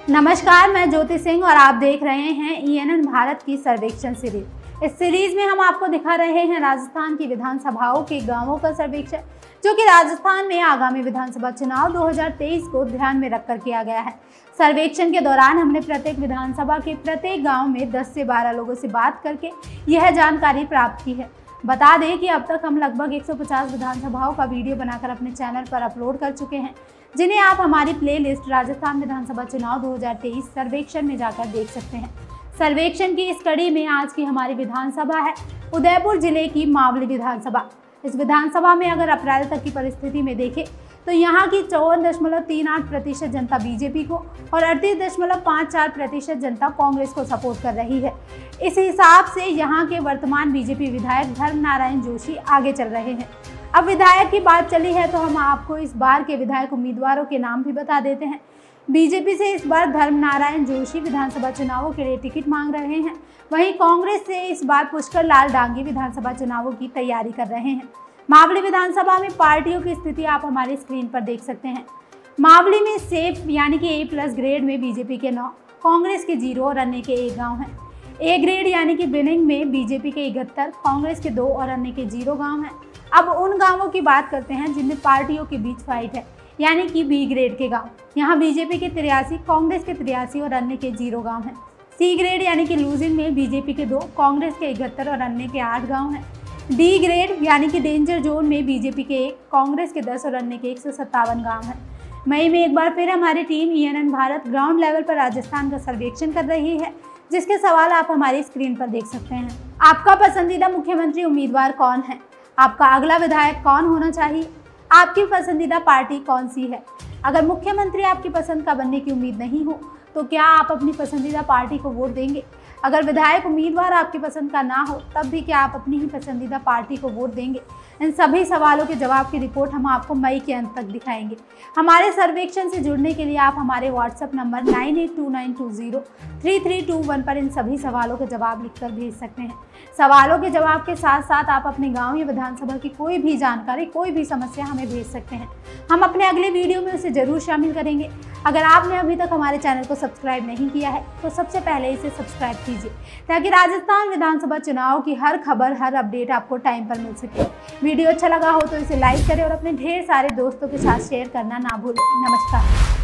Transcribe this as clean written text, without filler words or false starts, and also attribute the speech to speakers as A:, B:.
A: नमस्कार, मैं ज्योति सिंह और आप देख रहे हैं ENN भारत की सर्वेक्षण सीरीज। इस सीरीज में हम आपको दिखा रहे हैं राजस्थान की विधानसभाओं के गांवों का सर्वेक्षण, जो कि राजस्थान में आगामी विधानसभा चुनाव 2023 को ध्यान में रखकर किया गया है। सर्वेक्षण के दौरान हमने प्रत्येक विधानसभा के प्रत्येक गाँव में 10 से 12 लोगों से बात करके यह जानकारी प्राप्त की है। बता दें कि अब तक हम लगभग 150 विधानसभाओं का वीडियो बनाकर अपने चैनल पर अपलोड कर चुके हैं, जिन्हें आप हमारी प्लेलिस्ट राजस्थान विधानसभा चुनाव 2023 सर्वेक्षण में जाकर देख सकते हैं। सर्वेक्षण की इस कड़ी में आज की हमारी विधानसभा है उदयपुर जिले की मावली विधानसभा। इस विधानसभा में अगर अप्रैल तक की परिस्थिति में देखें तो यहाँ की 54.38% जनता बीजेपी को और 38.54% जनता कांग्रेस को सपोर्ट कर रही है। इस हिसाब से यहाँ के वर्तमान बीजेपी विधायक धर्मनारायण जोशी आगे चल रहे हैं। अब विधायक की बात चली है तो हम आपको इस बार के विधायक उम्मीदवारों के नाम भी बता देते हैं। बीजेपी से इस बार धर्मनारायण जोशी विधानसभा चुनावों के लिए टिकट मांग रहे हैं। वहीं कांग्रेस से इस बार पुष्कर लाल डांगी विधानसभा चुनावों की तैयारी कर रहे हैं। मावली विधानसभा में पार्टियों की स्थिति आप हमारी स्क्रीन पर देख सकते हैं। मावली में सेफ यानी कि A+ ग्रेड में बीजेपी के 9, कांग्रेस के 0 और अन्य के 1 गाँव हैं। A ग्रेड यानी कि बिनिंग में बीजेपी के 71, कांग्रेस के 2 और अन्य के 0 गाँव हैं। अब उन गाँवों की बात करते हैं जिनमें पार्टियों के बीच फाइट है, यानी कि B ग्रेड के गाँव। यहाँ बीजेपी के 83, कांग्रेस के 83 और अन्य के 0 गाँव हैं। C ग्रेड यानी कि लूजिंग में बीजेपी के 2, कांग्रेस के 71 और अन्य के 8 गाँव हैं। D ग्रेड यानी कि डेंजर जोन में बीजेपी के 1, कांग्रेस के 10 और अन्य के 157 गाँव हैं। मई में एक बार फिर हमारी team ENN Bharat ground level पर राजस्थान का सर्वेक्षण कर रही है, जिसके सवाल आप हमारी स्क्रीन पर देख सकते हैं। आपका पसंदीदा मुख्यमंत्री उम्मीदवार कौन है? आपका अगला विधायक कौन होना चाहिए? आपकी पसंदीदा पार्टी कौन सी है? अगर मुख्यमंत्री आपकी पसंद का बनने की उम्मीद नहीं हो तो क्या आप अपनी पसंदीदा पार्टी को वोट देंगे? अगर विधायक उम्मीदवार आपकी पसंद का ना हो तब भी क्या आप अपनी ही पसंदीदा पार्टी को वोट देंगे? इन सभी सवालों के जवाब की रिपोर्ट हम आपको मई के अंत तक दिखाएंगे। हमारे सर्वेक्षण से जुड़ने के लिए आप हमारे व्हाट्सएप नंबर 9829203321 पर इन सभी सवालों के जवाब लिखकर भेज सकते हैं। सवालों के जवाब के साथ साथ आप अपने गाँव या विधानसभा की कोई भी जानकारी, कोई भी समस्या हमें भेज सकते हैं। हम अपने अगले वीडियो में उसे जरूर शामिल करेंगे। अगर आपने अभी तक हमारे चैनल को सब्सक्राइब नहीं किया है तो सबसे पहले इसे सब्सक्राइब कीजिए, ताकि राजस्थान विधानसभा चुनाव की हर खबर, हर अपडेट आपको टाइम पर मिल सके। वीडियो अच्छा लगा हो तो इसे लाइक करें और अपने ढेर सारे दोस्तों के साथ शेयर करना ना भूलें। नमस्कार।